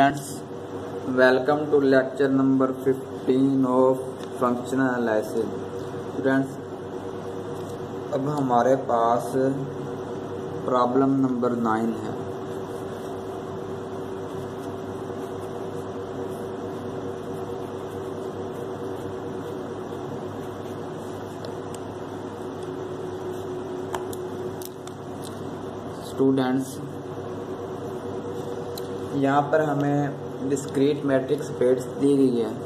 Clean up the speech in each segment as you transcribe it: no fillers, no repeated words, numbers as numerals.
Students, welcome to lecture number 15 of functional analysis. Students, अब हमारे पास problem number 9 है. Students, यहाँ पर हमें डिस्क्रीट मैट्रिक्स स्पेस दी गई है.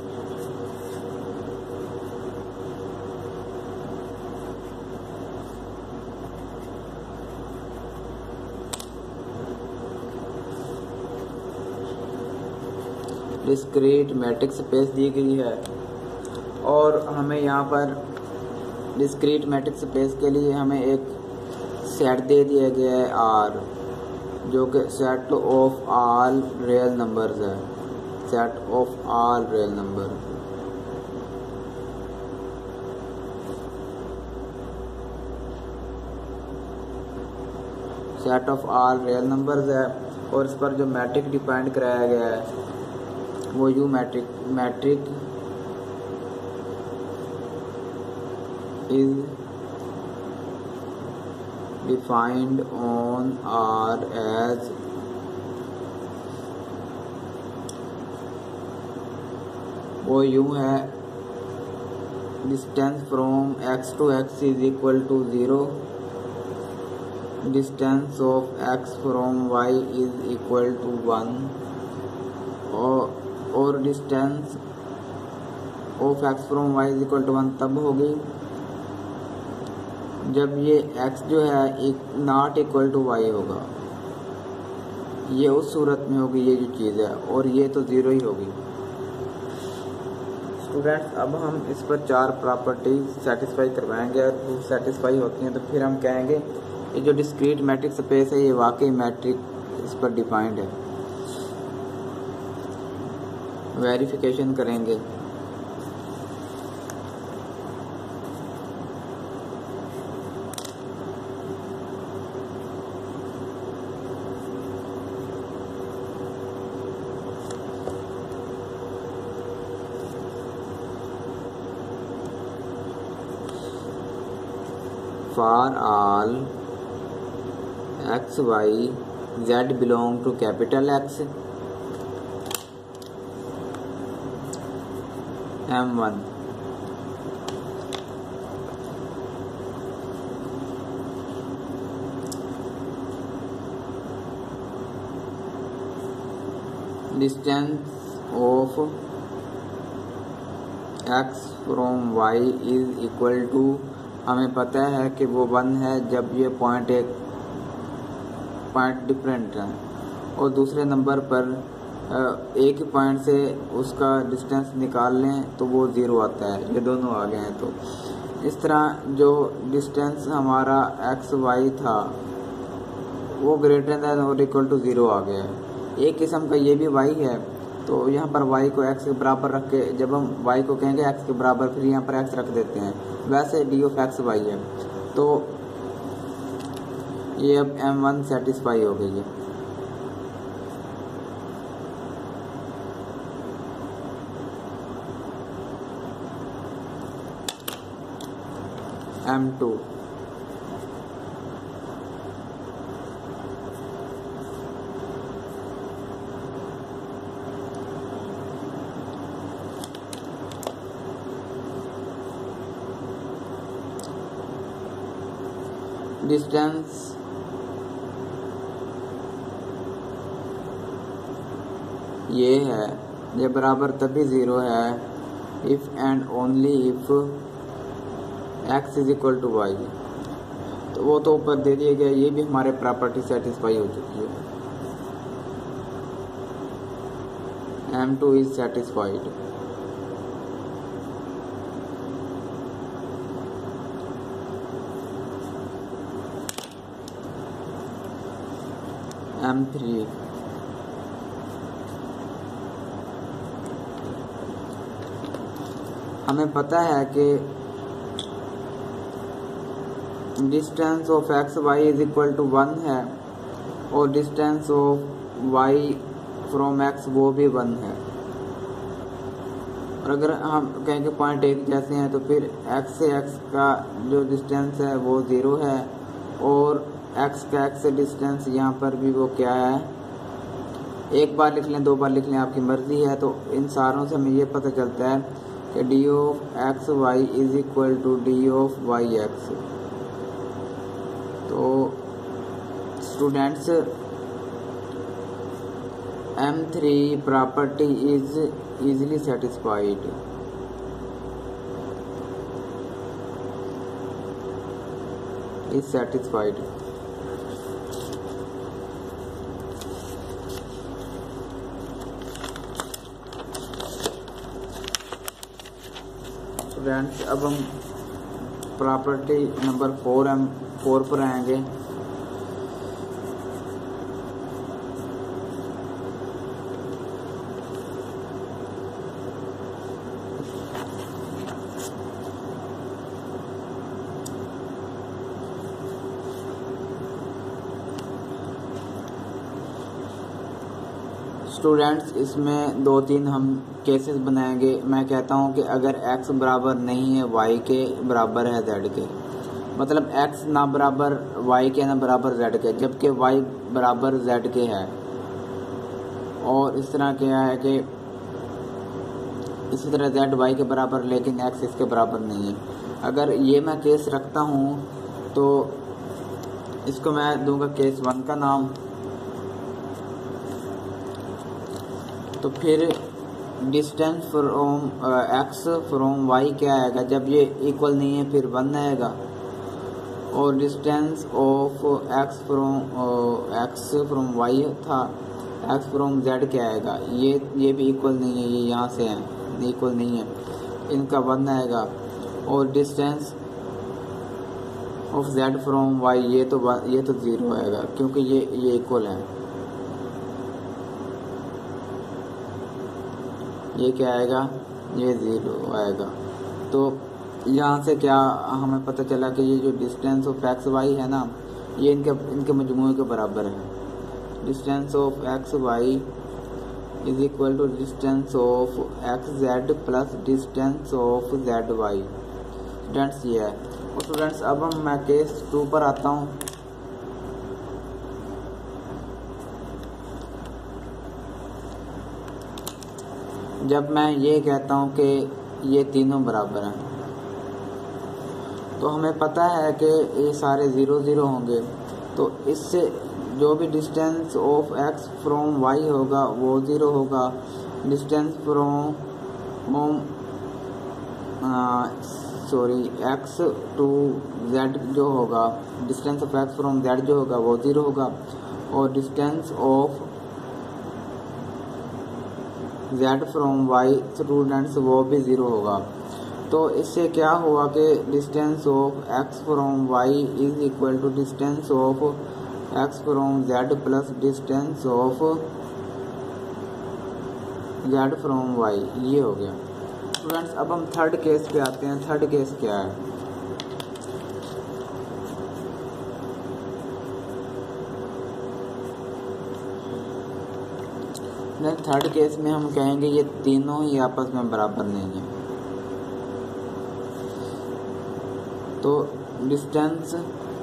डिस्क्रीट मैट्रिक्स स्पेस दी गई है और हमें यहाँ पर डिस्क्रीट मैट्रिक्स स्पेस के लिए हमें एक सेट दे दिया गया है R, जो कि set of all real numbers है. Set of all real number. Set of all real numbers है और इस पर जो मैट्रिक डिफाइन कराया गया है वो U metric is defined on R as वो यूं है. Distance from x to x is equal to 0. Distance of x from y is equal to 1 और distance of x from y is equal to 1 तब होगी जब ये x जो है नॉट इक्वल टू y होगा. ये उस सूरत में होगी ये जो चीज़ है, और ये तो 0 ही होगी. स्टूडेंट्स, अब हम इस पर 4 प्रॉपर्टीज सेटिस्फाई करवाएंगे और वो सेटिस्फाई होती हैं तो फिर हम कहेंगे ये जो डिस्क्रीट मैट्रिक्स स्पेस है ये वाकई मैट्रिक इस पर डिफाइंड है. वेरिफिकेशन करेंगे. For all x, y, z belong to capital X, M1. Distance of x from y is equal to, हमें पता है कि वो 1 है जब ये पॉइंट डिफरेंट है और दूसरे नंबर पर एक ही पॉइंट से उसका डिस्टेंस निकाल लें तो वो 0 आता है. ये दोनों आ गए हैं. तो इस तरह जो डिस्टेंस हमारा एक्स वाई था वो ग्रेटर दैन और इक्वल टू 0 आ गया है. एक किस्म का ये भी वाई है, तो यहाँ पर y को x के बराबर रख के जब हम y को कहेंगे x के बराबर फिर यहाँ पर x रख देते हैं. वैसे d ऑफ x y है. तो ये अब M1 सेटिस्फाई हो गई है. M2. डिस्टेंस ये है, ये बराबर तभी 0 है if and only if x is equal to y. तो वो तो ऊपर दे दिया गया. ये भी हमारे प्रॉपर्टी सेटिस्फाई हो चुकी है. M2 is satisfied. M3. हमें पता है कि distance of X Y is equal to 1 है और distance of Y from X वो भी 1 है। और अगर हम कहेंगे पॉइंट एक जैसे हैं तो फिर एक्स से एक्स का जो डिस्टेंस है वो 0 है, और एक्स का एक्स से डिस्टेंस यहाँ पर भी वो क्या है, एक बार लिख लें 2 बार लिख लें आपकी मर्ज़ी है। तो इन सारों से हमें ये पता चलता है कि D of X Y is equal to D of Y X. तो students M3 property is easily satisfied। is satisfied। Students अब हम प्रॉपर्टी नंबर 4 पर आएंगे। स्टूडेंट्स इसमें 2-3 हम केसेस बनाएंगे। मैं कहता हूं कि अगर x बराबर नहीं है y के, बराबर है z के, मतलब x ना बराबर y के ना बराबर z के, जबकि y बराबर z के है। और इस तरह क्या है कि इसी तरह z y के बराबर लेकिन x इसके बराबर नहीं है। अगर ये मैं केस रखता हूँ तो इसको मैं दूंगा केस 1 का नाम। तो फिर distance from x from y क्या आएगा, जब ये इक्वल नहीं है फिर 1 आएगा। और distance of x from y था, x फ्रॉम z क्या आएगा, ये भी इक्वल नहीं है, ये यहाँ से है, इक्वल नहीं है, इनका 1 आएगा। और distance of z from y ये तो 0 आएगा क्योंकि ये इक्वल है। ये क्या आएगा, ये 0 आएगा। तो यहाँ से क्या हमें पता चला कि ये जो डिस्टेंस ऑफ एक्स वाई है ना, ये इनके मजमूए के बराबर है। Distance of X Y is equal to distance of X Z plus distance of Z Y. Students ये है। और स्टूडेंट्स अब मैं केस 2 पर आता हूँ। जब मैं ये कहता हूँ कि ये तीनों बराबर हैं, तो हमें पता है कि ये सारे 0 0 होंगे। तो इससे जो भी distance of x from y होगा वो 0 होगा। Distance from x to z जो होगा, distance of x from z जो होगा वो 0 होगा। और distance of z from y students वो भी 0 होगा। तो इससे क्या हुआ कि distance of x from y is equal to distance of x from z plus distance of z from y, ये हो गया। स्टूडेंट्स अब हम थर्ड केस पे आते हैं। थर्ड केस क्या है, थर्ड केस में हम कहेंगे ये तीनों ही आपस में बराबर नहीं है। तो distance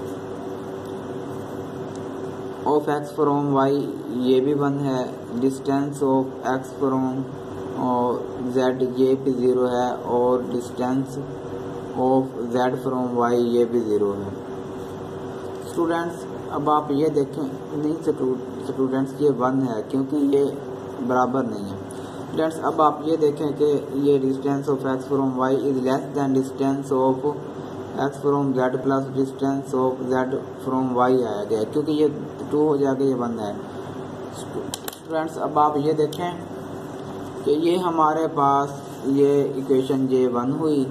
of x from y ये भी 1 है, distance of x from z ये भी 0 है, और distance of z from y ये भी 0 है। स्टूडेंट्स अब आप ये देखें, नहीं स्टूडेंट्स ये 1 है क्योंकि ये बराबर नहीं है। स्टूडेंट्स अब आप ये देखें कि ये distance of x from y is less than distance of x from z plus distance of z from y आया गया, क्योंकि ये 2 हो जाएगा, ये 1 है। स्टूडेंट्स अब आप ये देखें कि ये हमारे पास ये इक्वेशन J1 हुई,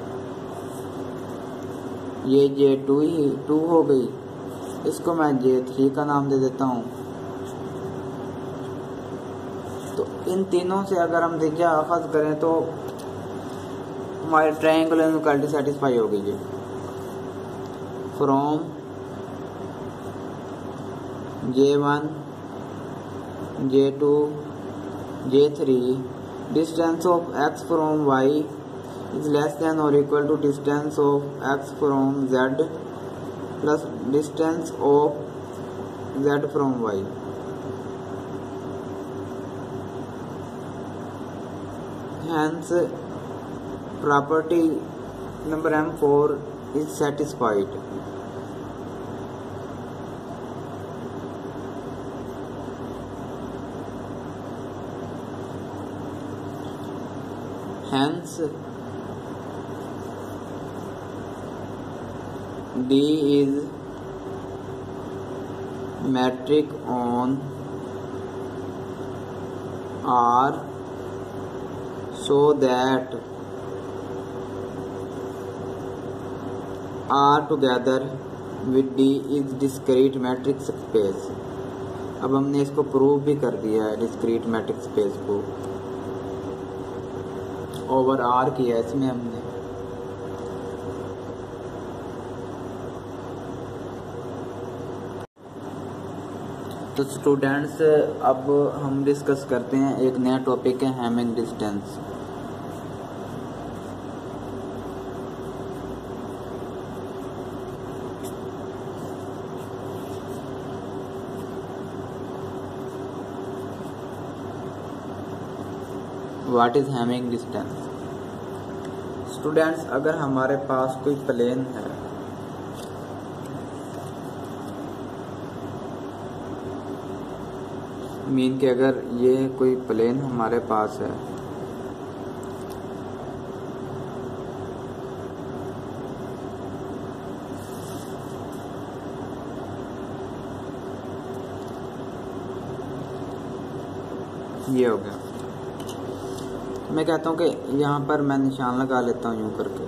ये J2 हो गई, इसको मैं J3 का नाम दे देता हूँ। तो इन तीनों से अगर हम त्रिज्या अखज़ करें तो हमारे ट्रायंगुलर इनइक्वालिटी सेटिस्फाई हो गई है। From J1 J2 J3 distance of x from y is less than or equal to distance of x from z plus distance of z from y. Hence property number M4 is satisfied. Hence D is metric on R so that R together with D is discrete matrix space. अब हमने इसको prove भी कर दिया है, discrete metrics space को over R किया है इसमें हमने। तो स्टूडेंट्स अब हम डिस्कस करते हैं एक नया टॉपिक है hamming distance. What is hamming distance? Students अगर हमारे पास कोई प्लेन है, मीन के अगर ये कोई प्लेन हमारे पास है ये हो गया, मैं कहता हूँ कि यहाँ पर मैं निशान लगा लेता हूँ यूं करके।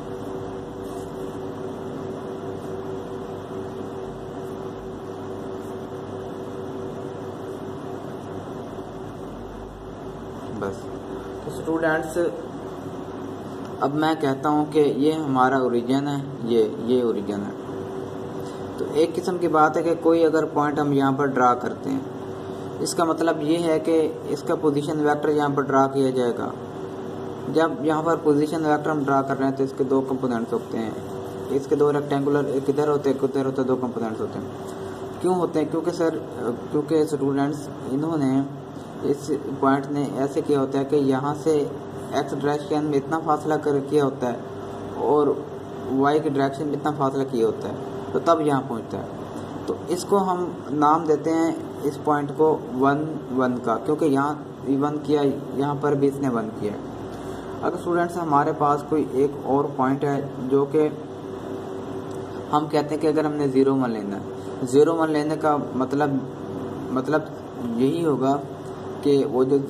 बस तो स्टूडेंट्स अब मैं कहता हूँ कि ये हमारा ओरिजिन है, ये ओरिजिन है। तो एक किस्म की बात है कि कोई अगर पॉइंट हम यहाँ पर ड्रा करते हैं, इसका मतलब ये है कि इसका पोजीशन वेक्टर यहाँ पर ड्रा किया जाएगा। जब यहाँ पर पोजीशन वेक्टर हम ड्रा कर रहे हैं तो इसके दो कंपोनेंट्स होते हैं, इसके दो रेक्टेंगुलर, एक इधर होते हैं एक उधर होते हैं, दो कंपोनेंट्स होते हैं। क्यों होते हैं? क्योंकि स्टूडेंट्स इन्होंने इस पॉइंट ने ऐसे किया होता है कि यहाँ से एक्स डायरेक्शन में इतना फासला कर किया होता है और वाई के डायरेक्शन में इतना फासला किया होता है, तो तब यहाँ पहुँचता है। तो इसको हम नाम देते हैं इस पॉइंट को 1 1 का, क्योंकि यहाँ 1 किया, यहाँ पर भी इसने 1 किया। अगर स्टूडेंट्स हमारे पास कोई एक और पॉइंट है जो कि हम कहते हैं कि अगर हमने 0 1 लेना है, 0 1 लेने का मतलब यही होगा कि वो जो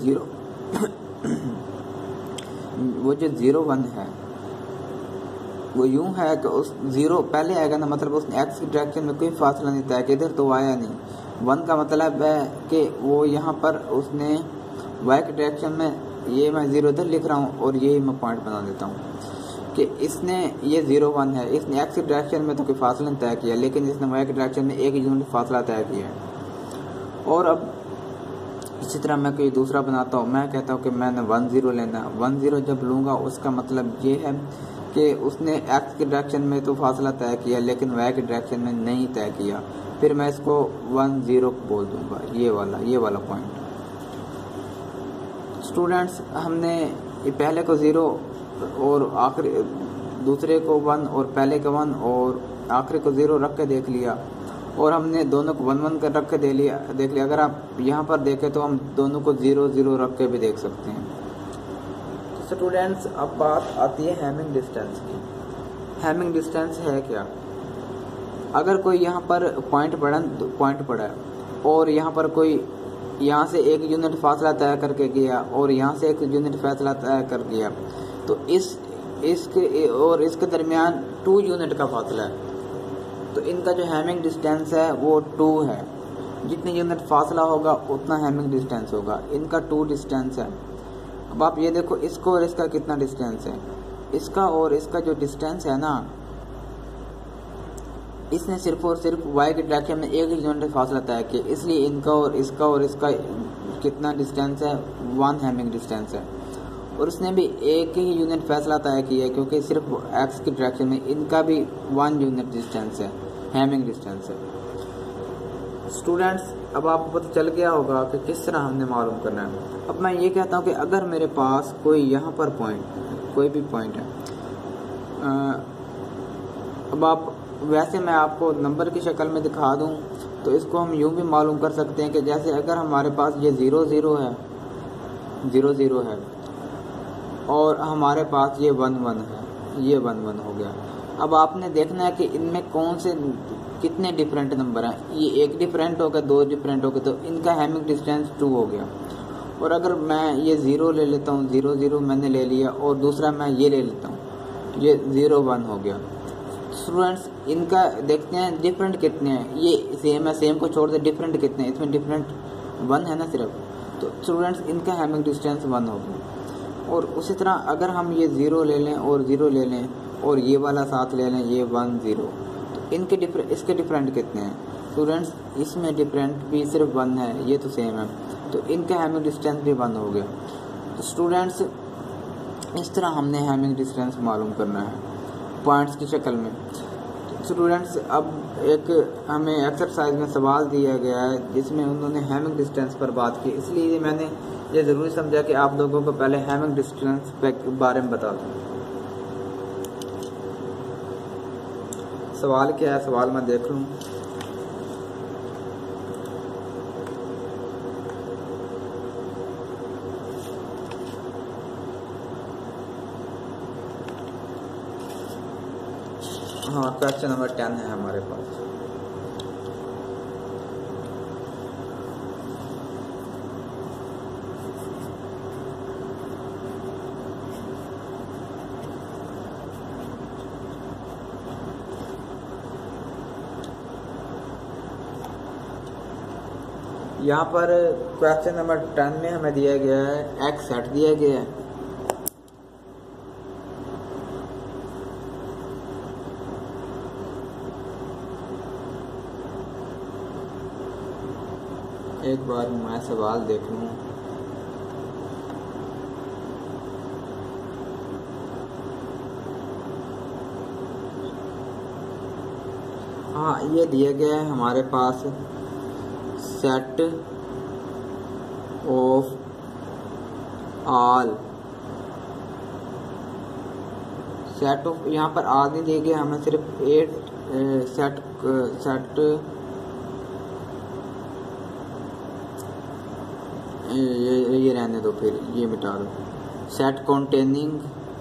0 1 है वो यूं है कि उस 0 पहले आएगा ना, मतलब उसने एक्स की डायरेक्शन में कोई फासला नहीं तय किया, इधर तो आया नहीं। 1 का मतलब है कि वो यहाँ पर उसने वाई की डायरेक्शन में, ये मैं 0 इधर लिख रहा हूँ और ये मैं पॉइंट बना देता हूँ कि इसने ये 0 1 है, इसने एक्स की डायरेक्शन में तो कोई फासला नहीं तय किया, लेकिन इसने वाई की डायरेक्शन में एक यूनिट फासला तय किया है। और अब इसी तरह मैं कोई दूसरा बनाता हूँ, मैं कहता हूँ कि मैंने 1 0 लेना है। 1 0 जब लूँगा उसका मतलब ये है कि उसने एक्स की डायरेक्शन में तो फासला तय किया लेकिन वाई की डायरेक्शन में नहीं तय किया, फिर मैं इसको 1 0 बोल दूंगा, ये वाला पॉइंट। स्टूडेंट्स हमने ये पहले को 0 और आखिरी दूसरे को 1 और पहले को 1 और आखिरी को 0 रख के देख लिया, और हमने दोनों को 1 1 कर रख के देख लिया। अगर आप यहाँ पर देखें तो हम दोनों को 0 0 रख के भी देख सकते हैं। स्टूडेंट्स अब बात आती है हैमिंग डिस्टेंस की। हैमिंग डिस्टेंस है क्या? अगर कोई यहाँ पर पॉइंट पड़ा है और यहाँ पर कोई यहाँ से एक यूनिट फासला तय करके गया और यहाँ से एक यूनिट फासला तय कर गया, तो इसके दरमियान 2 यूनिट का फासला है, तो इनका जो हैमिंग डिस्टेंस है वो 2 है। जितने यूनिट फासला होगा उतना हैमिंग डिस्टेंस होगा, इनका 2 डिस्टेंस है। अब आप ये देखो इसको और इसका कितना डिस्टेंस है, इसका और इसका जो डिस्टेंस है ना, इसने सिर्फ और सिर्फ वाई के डायरेक्शन में एक ही यूनिट फासला तय किया, इसलिए इनका और इसका कितना डिस्टेंस है, 1 हैमिंग डिस्टेंस है। और उसने भी एक ही यूनिट फैसला तय किया है, क्योंकि सिर्फ एक्स की डायरेक्शन में इनका भी 1 यूनिट डिस्टेंस है, हैमिंग डिस्टेंस है। स्टूडेंट्स, अब आपको पता चल गया होगा कि किस तरह हमने मालूम करना है। अब मैं ये कहता हूँ कि अगर मेरे पास कोई यहाँ पर पॉइंट, कोई भी पॉइंट है, अब आप वैसे मैं आपको नंबर की शक्ल में दिखा दूँ तो इसको हम यूँ भी मालूम कर सकते हैं कि जैसे अगर हमारे पास ये 0 0 है, 0 0 है, और हमारे पास ये 1 1 है, ये 1 1 हो गया। अब आपने देखना है कि इनमें कौन से कितने डिफरेंट नंबर हैं। ये एक डिफरेंट हो गया, 2 डिफरेंट हो गए, तो इनका हैमिंग डिस्टेंस 2 हो गया। और अगर मैं ये 0 ले लेता हूँ, 0 0 मैंने ले लिया, और दूसरा मैं ये ले लेता हूँ, ये 0 1 हो गया। स्टूडेंट्स, इनका देखते हैं डिफरेंट कितने हैं। ये सेम है, सेम को छोड़ दे, डिफरेंट कितने हैं, इसमें डिफरेंट 1 है ना सिर्फ। तो स्टूडेंट्स, इनका हैमिंग डिस्टेंस 1 हो गया। और उसी तरह अगर हम ये 0 ले लें और 0 ले लें और ये वाला साथ ले लें, ये 1 0, तो इसके डिफरेंट कितने हैं स्टूडेंट्स? इसमें डिफरेंट भी सिर्फ 1 है, ये तो सेम है, तो इनका हैमिंग डिस्टेंस भी 1 हो गया। तो स्टूडेंट्स, इस तरह हमने हैमिंग डिस्टेंस मालूम करना है पॉइंट्स की शक्ल में। स्टूडेंट्स, अब एक हमें एक्सरसाइज में सवाल दिया गया है जिसमें उन्होंने हैमिंग डिस्टेंस पर बात की, इसलिए मैंने ये ज़रूरी समझा कि आप लोगों को पहले हैमिंग डिस्टेंस के बारे में बता दूँ। सवाल क्या है, सवाल मैं देख लूँ। हाँ, क्वेश्चन नंबर 10 है हमारे पास। यहाँ पर क्वेश्चन नंबर 10 में हमें दिया गया है एक्स सेट दिया गया है। एक बार मैं सवाल देख लूँ। हाँ, ये दिया गया है हमारे पास set of all, set of, यहाँ पर ऑल नहीं दिए गए, हमें सिर्फ 8 सेट ये रहने दो, फिर ये मिटा दो। Set containing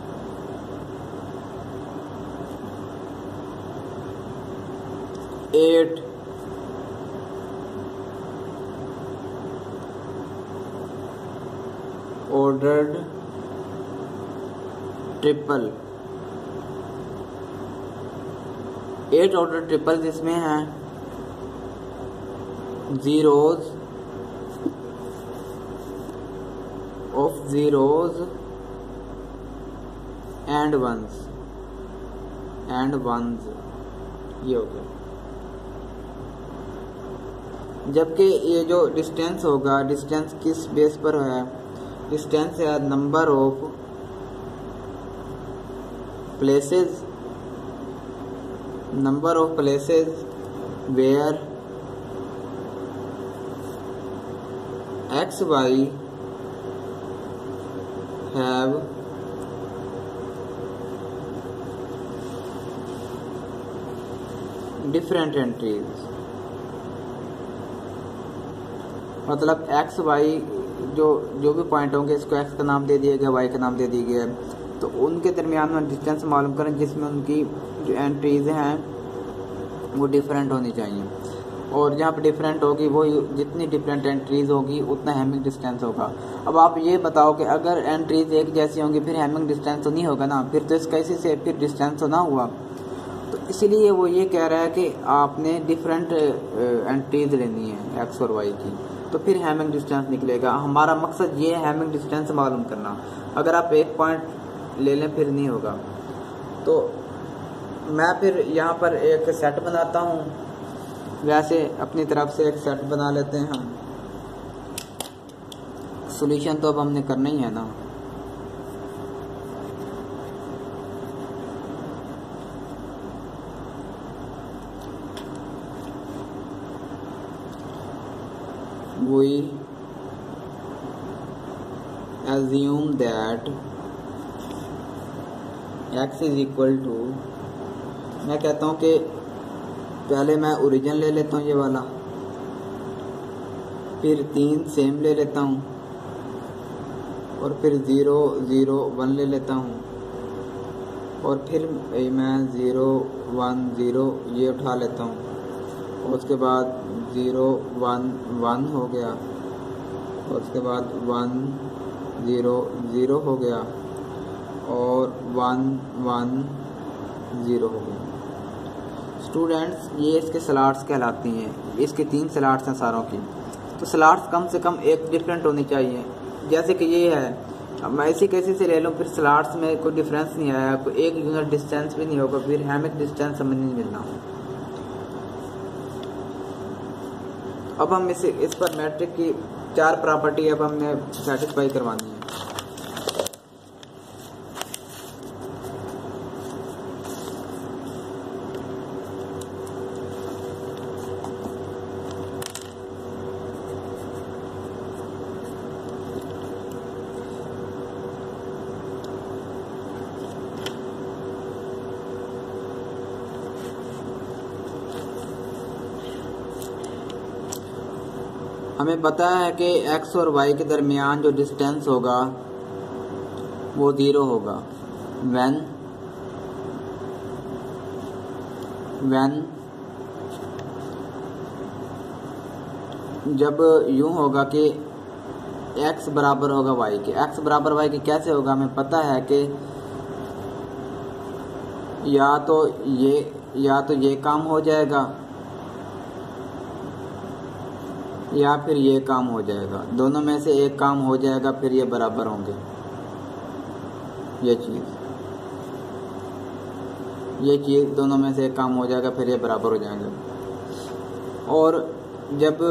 8 ordered triple, 8 order triple जिसमें है zeros of zeros and ones ये हो गया। जबकि ये जो डिस्टेंस होगा, डिस्टेंस किस बेस पर है? डिस्टेंस है number of places, number of places where X Y have different entries। मतलब एक्स वाई जो भी पॉइंट होंगे, इसको एक्स का नाम दे दिया गया, वाई का नाम दे दिया गया, तो उनके दरमियान में डिस्टेंस मालूम करें जिसमें उनकी जो एंट्रीज हैं वो डिफरेंट होनी चाहिए। और जहाँ पर डिफरेंट होगी वो जितनी डिफरेंट एंट्रीज होगी उतना हैमिंग डिस्टेंस होगा। अब आप ये बताओ कि अगर एंट्रीज एक जैसी होंगी फिर हैमिंग डिस्टेंस तो नहीं होगा ना, फिर तो इसका इसी से फिर डिस्टेंस तो ना हुआ। तो इसीलिए वो ये कह रहा है कि आपने डिफरेंट एंट्रीज लेनी है एक्स और वाई की, तो फिर हैमिंग डिस्टेंस निकलेगा। हमारा मकसद ये है हैमिंग डिस्टेंस मालूम करना। अगर आप एक पॉइंट ले लें फिर नहीं होगा। तो मैं फिर यहाँ पर एक सेट बनाता हूँ, वैसे अपनी तरफ से एक सेट बना लेते हैं हम। सॉल्यूशन तो अब हमने करना ही है ना। We assume that x is equal to, मैं कहता हूँ कि पहले मैं ओरिजिन ले लेता हूँ ये वाला, फिर 3 सेम ले लेता हूँ और फिर 0 0 1 ले लेता हूँ और फिर मैं 0 1 0 ये उठा लेता हूँ और उसके बाद 0 1 1 हो गया और उसके बाद 1 0 0 हो गया और 1 1 0 हो गया। स्टूडेंट्स ये इसके स्लॉट्स कहलाती हैं, इसके 3 स्लॉट्स हैं सारों की, तो स्लॉट्स कम से कम एक डिफरेंट होनी चाहिए। जैसे कि ये है, अब मैं इसी कैसे से ले लूँ, फिर स्लॉट्स में कोई डिफरेंस नहीं आया, कोई एक यूनिट डिस्टेंस भी नहीं होगा, फिर हैमिक डिस्टेंस समझ नहीं मिलना। अब हम इस पर मैट्रिक की 4 प्रॉपर्टी अब हमने सेटिस्फाई करवानी है। हमें पता है कि x और y के दरमियान जो डिस्टेंस होगा वो 0 होगा when जब यूं होगा कि x बराबर होगा y के। x बराबर y के कैसे होगा, हमें पता है कि या तो ये काम हो जाएगा या फिर ये काम हो जाएगा, दोनों में से एक काम हो जाएगा, फिर ये बराबर होंगे। ये चीज़ दोनों में से एक काम हो जाएगा, फिर ये बराबर हो जाएंगे। और जब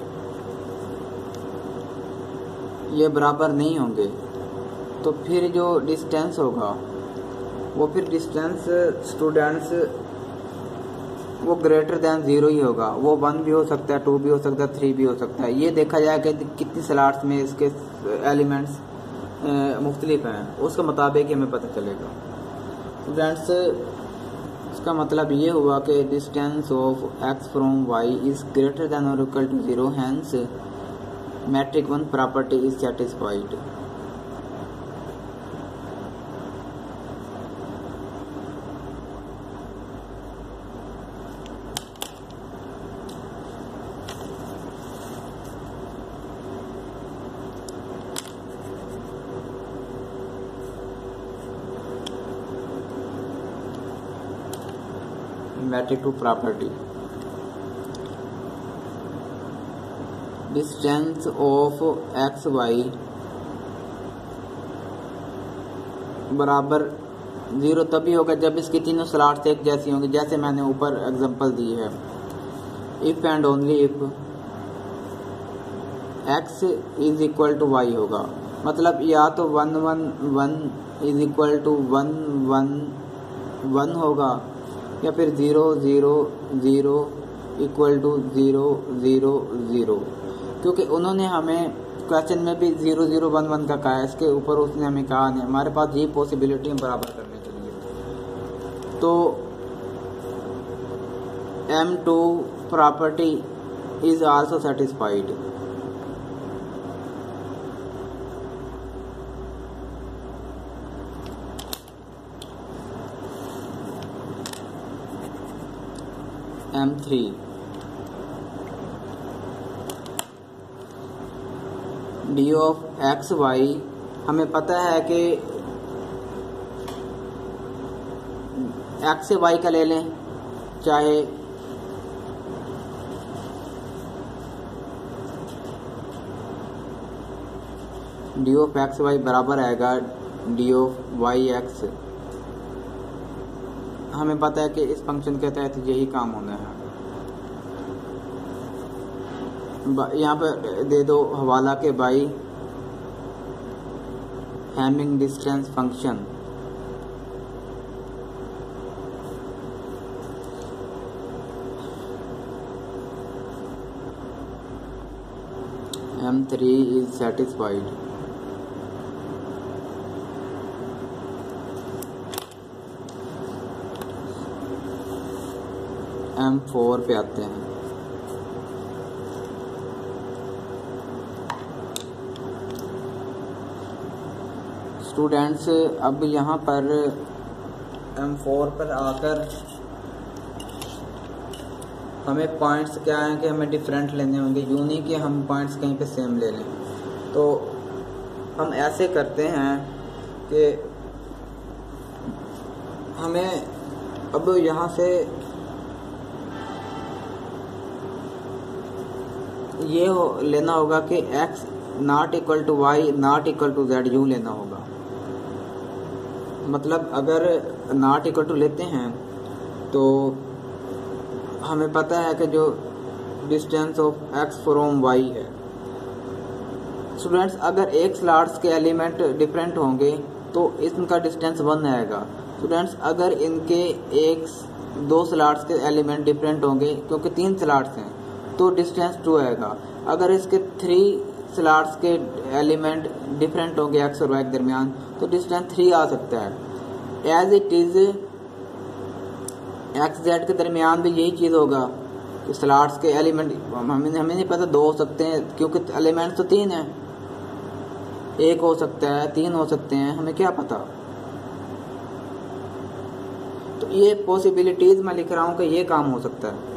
ये बराबर नहीं होंगे तो फिर जो डिस्टेंस होगा वो फिर डिस्टेंस स्टूडेंट्स वो ग्रेटर दैन 0 ही होगा। वो 1 भी हो सकता है, 2 भी हो सकता है, 3 भी हो सकता है। ये देखा जाए कि कितनी स्लॉट्स में इसके एलिमेंट्स मुख्तलिफ हैं, उसके मुताबिक हमें पता चलेगा। स्टूडेंट्स इसका मतलब ये हुआ कि distance of x from y is greater than और equal to 0, hence metric 1 property is satisfied. Metric 2 property, distance of X Y बराबर 0 तभी होगा जब इसकी तीनों स्लॉट्स एक जैसी होंगी, जैसे मैंने ऊपर एग्जांपल दी है। If and only if x is equal to Y होगा, मतलब या तो 1 1 1 इज इक्वल टू 1 1 1 होगा या फिर 0 0 0 इक्वल टू 0 0 0, क्योंकि उन्होंने हमें क्वेश्चन में भी 0 0 1 1 का कहा है, इसके ऊपर उसने हमें कहा नहीं। हमारे पास ये पॉसिबिलिटी है बराबर करने के लिए। तो M2 property is also satisfied. M3 d of X Y, हमें पता है कि एक्स से वाई का ले लें, चाहे डी ऑफ एक्स वाई बराबर आएगा डी ऑफ वाई एक्स। हमें पता है कि इस फंक्शन के तहत यही काम होना है। यहाँ पर दे दो हवाला के by hamming distance function. M3 is satisfied। M4 पे आते हैं। स्टूडेंट्स अब यहाँ पर M4 पर आकर हमें पॉइंट्स क्या हैं कि हमें डिफरेंट लेने होंगे, यूं नहीं कि हम पॉइंट्स कहीं पे सेम ले लें। तो हम ऐसे करते हैं कि हमें अब यहाँ से ये लेना होगा कि x not equal to Y not equal to Z, यूँ लेना होगा। मतलब अगर नॉट इक्वल टू लेते हैं तो हमें पता है कि जो distance of x from y है। स्टूडेंट्स अगर एक स्लॉट्स के एलिमेंट डिफरेंट होंगे तो इनका डिस्टेंस 1 आएगा। स्टूडेंट्स अगर इनके दो स्लॉट्स के एलिमेंट डिफरेंट होंगे, क्योंकि 3 स्लॉट्स हैं, तो डिस्टेंस 2 आएगा। अगर इसके 3 स्लॉट्स के एलिमेंट डिफरेंट होंगे x और y के दरमियान, तो डिस्टेंस 3 आ सकता है। As it is X Z के दरमियान भी यही चीज़ होगा कि स्लॉट्स के एलिमेंट हमें नहीं पता 2 हो सकते हैं, क्योंकि एलिमेंट तो 3 हैं। 1 हो सकता है, 3 हो सकते हैं, हमें क्या पता। तो ये पॉसिबिलिटीज मैं लिख रहा हूँ कि ये काम हो सकता है।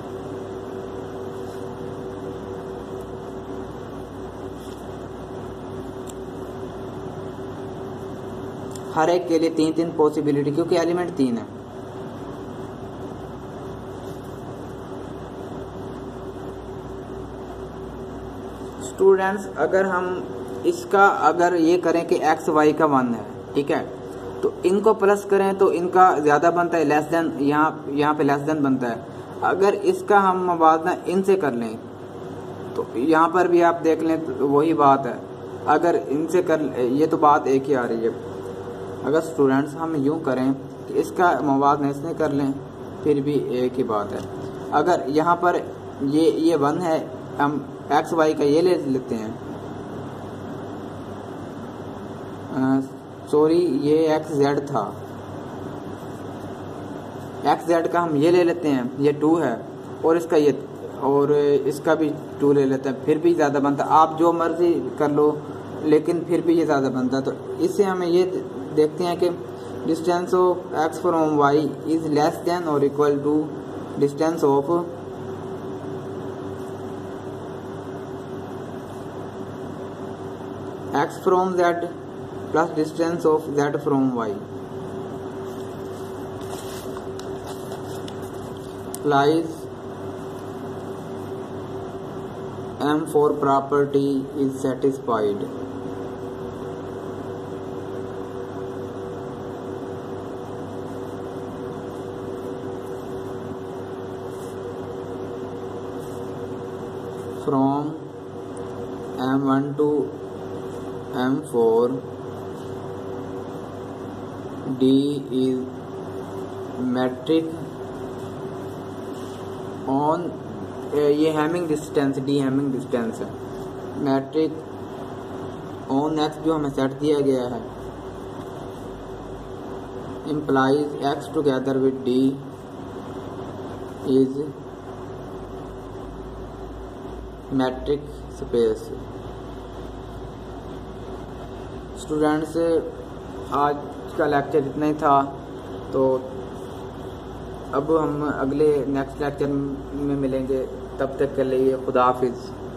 हर एक के लिए 3-3 पॉसिबिलिटी, क्योंकि एलिमेंट 3 है। स्टूडेंट्स अगर हम इसका अगर ये करें कि एक्स वाई का 1 है, ठीक है, तो इनको प्लस करें तो इनका ज़्यादा बनता है, लेस देन यहाँ पे लेस देन बनता है। अगर इसका हम मुवाज़ना इनसे कर लें तो यहाँ पर भी आप देख लें तो वही बात है। अगर इनसे कर, ये तो बात एक ही आ रही है। अगर स्टूडेंट्स हम यूँ करें कि इसका मुवाज़ना इससे कर लें, फिर भी एक ही बात है। अगर यहाँ पर ये 1 है, हम एक्स वाई का ये ले लेते हैं, सॉरी ये एक्स जेड था, एक्स जेड का हम ये ले लेते हैं, ये 2 है, और इसका ये और इसका भी 2 ले लेते हैं, फिर भी ज़्यादा बनता। आप जो मर्जी कर लो, लेकिन फिर भी ये ज़्यादा बनता। तो इससे हमें ये देखते हैं कि distance of x from y is less than और equal to distance of x from z plus distance of z from y. Lies M4 property is satisfied. From M1 to M4 D is metric on ये Hamming distance, d Hamming distance है। Metric on x जो हमें set दिया गया है implies x together with d is metric space। Students आज का lecture इतना ही था, तो अब हम अगले नेक्स्ट लेक्चर में मिलेंगे। तब तक के लिए खुदा हाफिज़।